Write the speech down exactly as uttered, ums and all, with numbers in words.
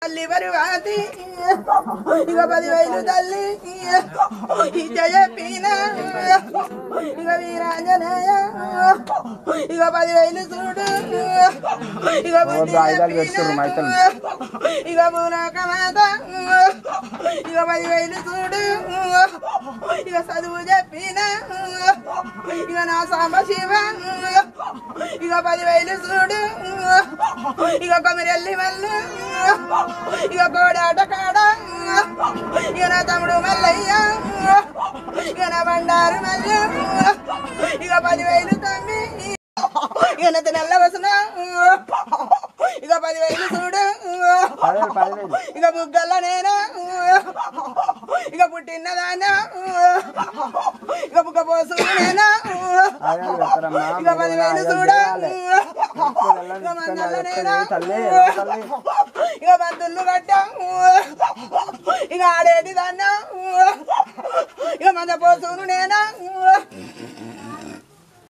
పరివాతి ఇక పదివేలు తల్లి ఇక చెప్పిన ఇక వీరాంజనేయ ఇక పదివేలు చూడు ఇక ఇక పూనకమాత ఇక పదివేలు చూడు ఇక చదువు చెప్పిన ఇక నా సాంబ శివ ఇక పదివేలు చూడు ఇక కొమిరెల్లి మల్లు ఇక కోడాట కాడ ఇక నా తమ్ముడు మల్లయ్య ఇక నా బండారు మల్లు ఇక పదివేలు తమ్మి ఇక నత నల్ల వసన ఇక పదివేలు చూడు ఇక బుగ్గల్ల నేనా ఇక పుట్టిన దానా ఇక బుగ్గ పోసు నేనా ఇక పదివేలు చూడు ఇక మంగళ నేనా ఇక బంతులు కట్టా ఇక ఆడేది దాన్నా ఇక మంద పోసును నేనా